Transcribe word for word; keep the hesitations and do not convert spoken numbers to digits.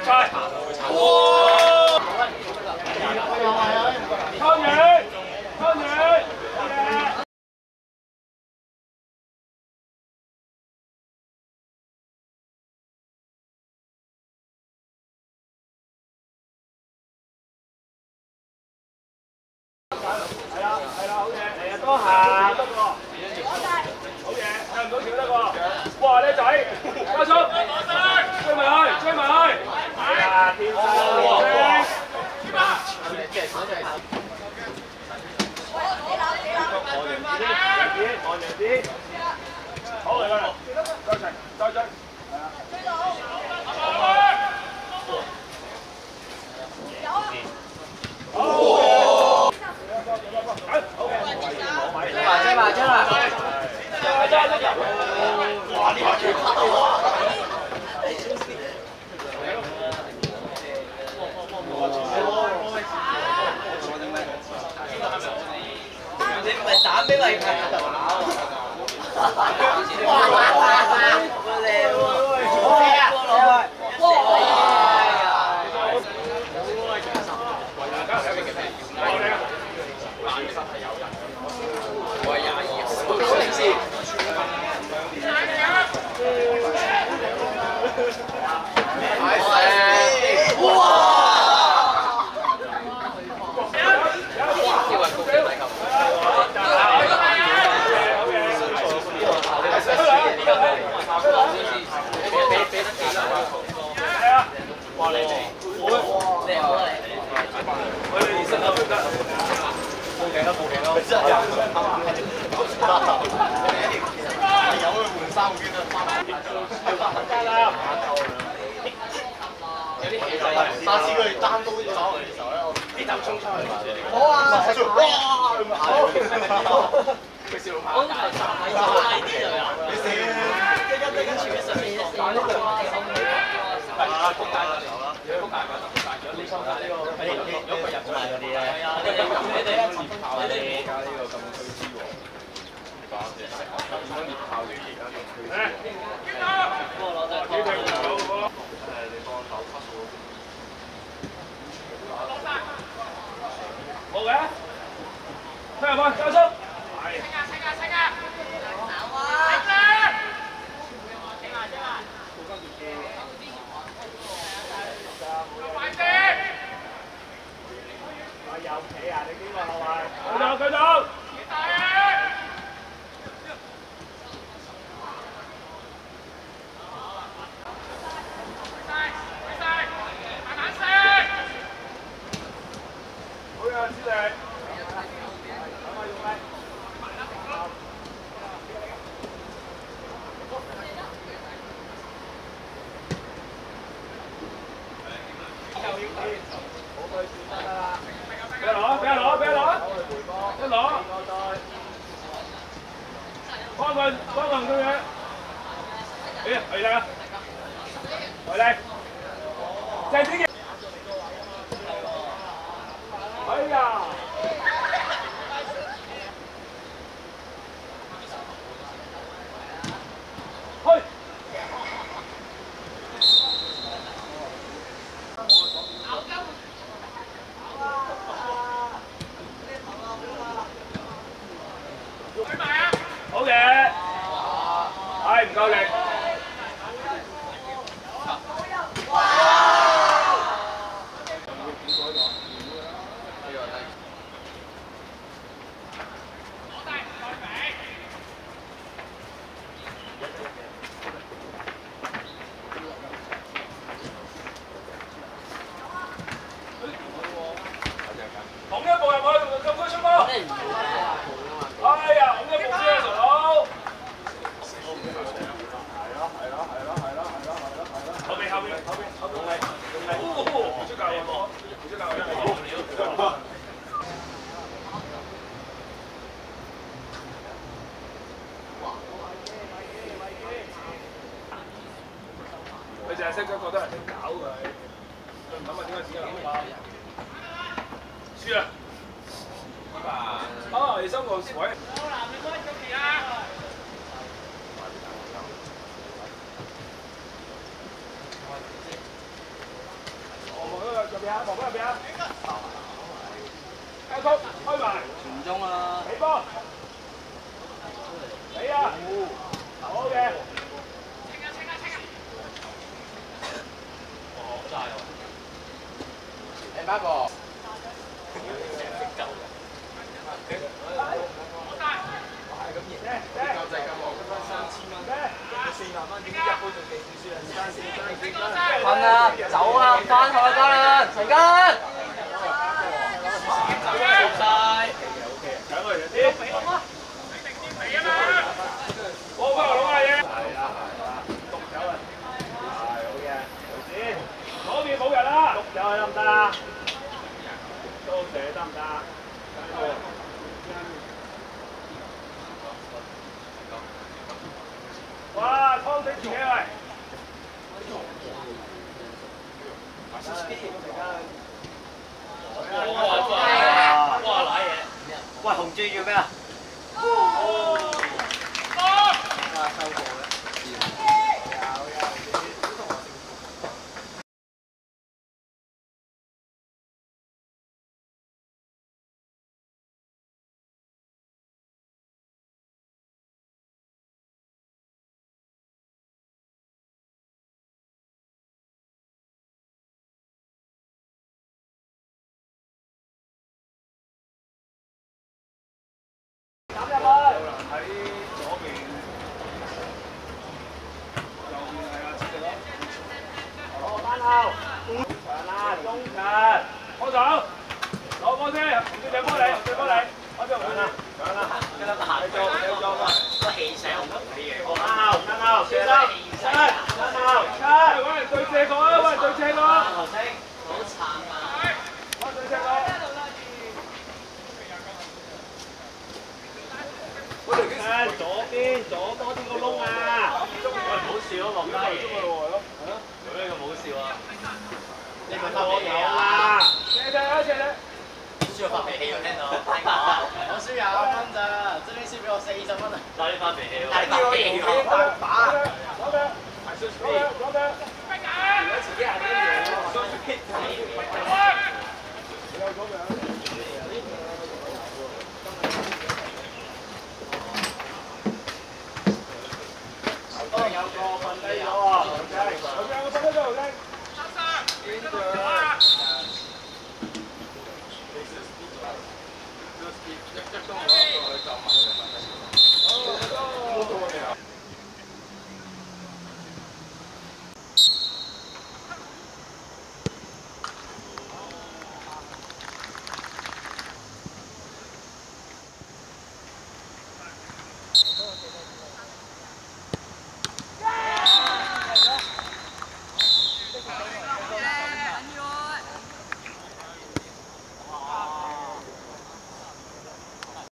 晒。哇！湯圓，湯圓，係啦係啦，好嘢，嚟啊，多行得個，好嘢，上唔到橋得個，哇靚仔，加速，追埋去，追埋去，係啊，天生喎，點啊？望住啲，好嚟啦，再齊，再追，係啦，追到，好。追埋追埋追埋！哇！呢下幾拍到啊！你唔係打俾咪拍頭啊！哇！靚喎！好嘢啊！哇！我係廿二號，好零先。哇！哇！你哋，你好啊你。我哋二十六分。報警啦！報警啦！真係有去換衫圈啊！有啲氣勢。下次佢哋單刀走嚟嘅時候咧，我呢頭衝出去。好啊！哇！佢笑下。我呢頭站喺度拉啲就有。你死啦！即刻即刻全部上面打呢個。係啊！撲街就有啦。撲街咪得撲街咗。你心態呢個係如果佢入咗嚟嗰啲咧。係啊！你哋你哋一接炮你哋而家呢個咁推之喎。把隻食咁多熱炮嚟而家咁推之喎。幫我攞隻炮。誒，你幫我手拍數。冇嘅。聽日開加速。係。清啊清啊清啊！走啊！清啊！清啊清啊！快啲！我有企啊！你邊個後衞？繼續繼續！好呀，師弟。俾攞，俾攞，俾攞，一攞，幫佢，幫佢做嘢。咦，係啦，係啦，鄭子傑。哎呀！去。好嘢，唉唔夠力。捅一步入去，禁區出波。哎呀，捅一步先啊，傻佬！係咯，係咯，係咯，係咯，係咯，係咯，係咯。後邊，後邊，後邊，後邊，用力，用力。哦，出界喎，出界喎。佢淨係識咗覺得人哋搞佢，佢唔諗下點解自己諗法。輸啦！啊，你收個位。好啦，你幫我做嘢啊！ 邊啊？黃波入邊啊？交速開埋。 傳中啊！ 起波。你啊！好嘅。 哦，好大喎！ 誒八個。 瞓啦，走啊，翻海關啦，齊根。做晒。 搶佢哋先。好快攞下嘢。係啊係啊，獨走啊。係好嘅，頭先。嗰邊冇人啦。獨走得唔得啊？都射得唔得啊？哇！湯死自己喂！ 哇！哇！瀨嘢！喂，紅豬叫咩啊？哇！收過咧。 抌入去。喺左邊，右邊係啊，切嚟咯。好，翻後，長啦，中長，放手，攞波先，紅隊掟波你，紅隊波你，開邊紅隊啊？長啦，跟得行，你做，你做啊！ 個氣勢好啲嘅。 啱後，啱後，小心，七，啱後，七，揾人對射過啊，揾人對射過。 頭先好慘啊！ 揾對射過。誒，左邊，左多啲個窿啊！ 喂，唔好笑咯，落街嘢。 中嘅咯喎，係咯。 做咩咁好笑啊？你咪發我脾氣有啊！ 啦，射射啊射射！ 輸我發脾氣喎，聽到聽講。我輸廿分咋，最尾輸俾我四十分啊！嗱，你發脾氣喎。 係叫我贏幾大把。 左腳，左腳，左腳。